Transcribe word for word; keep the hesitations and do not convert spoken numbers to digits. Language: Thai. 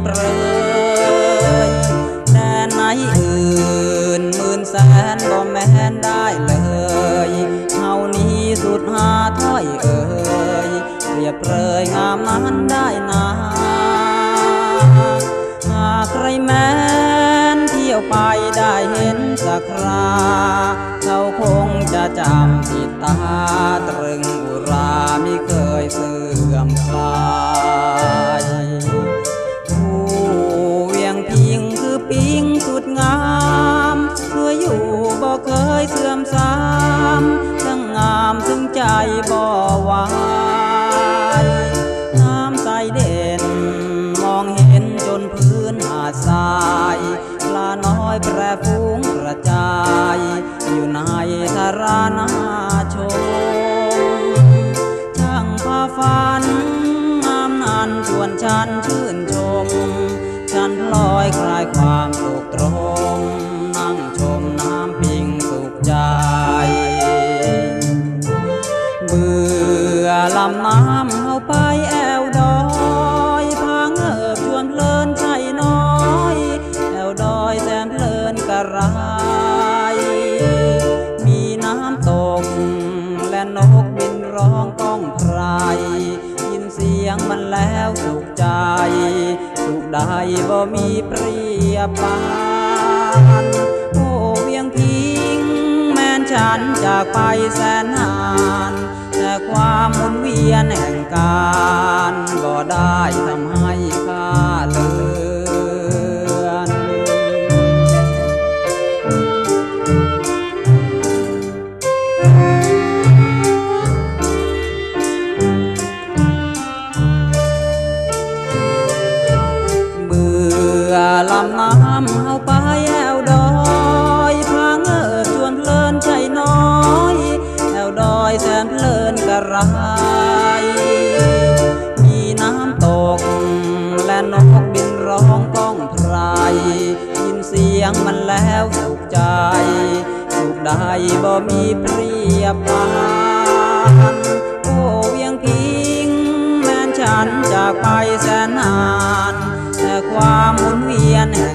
เปรยแดนไหนอื่นหมื่นแสนก็แม้นได้เลยเท่านี้สุดหาถ้อยเอ่ยเปรียบเปรยงามนั้นได้นาหากใครแม้นเที่ยวไปได้เห็นสักคราเขาคงจะจำติดตาตรึงอุรามิเคยเสื่อมคลายผู้เวียงพิงคือปิงสุดงามเคยอยู่บ่เคยเสื่อมสามทั้งงามถึงใจบ่วายน้ำใสเด่นมองเห็นจนพื้นหาดทรายปลาน้อยแปรฟุ้งกระจายอยู่ในธารานาชมช่างพาฝันงามนั้นชวนฉันชื่นชมฉันพลอยคลายความสุขตรมนั่งชมน้ำปิงสุขใจเบื่อลำน้ำเอาไปแอวดอยพาเงิบชวนเพลินใจน้อยแอวดอยแสนเพลินกระไรมีน้ำตกและนกบินร้องก้องไพรยินเสียงมันแล้วสุขใจสุขใดบ่มีเปรียบปานโอ้เวียงพิงแม้นฉันจากไปแสนนานแต่ความหมุนเวียนแห่งการบ่ได้ทำให้ข้าเลือนเบื่อลำน้ำเอาไปแอวดอยพาเงิบชวนเพลินใจน้อยแอวดอยแสนเพลินกระไรมีน้ำตกและนกบินร้องก้องไพรยินเสียงมันแล้วสุขใจสุขใดบ่มีเปรียบปานโอ้เวียงพิงแม้นฉันจากไปแสนนานแต่ความหมุนเวียนแห่ง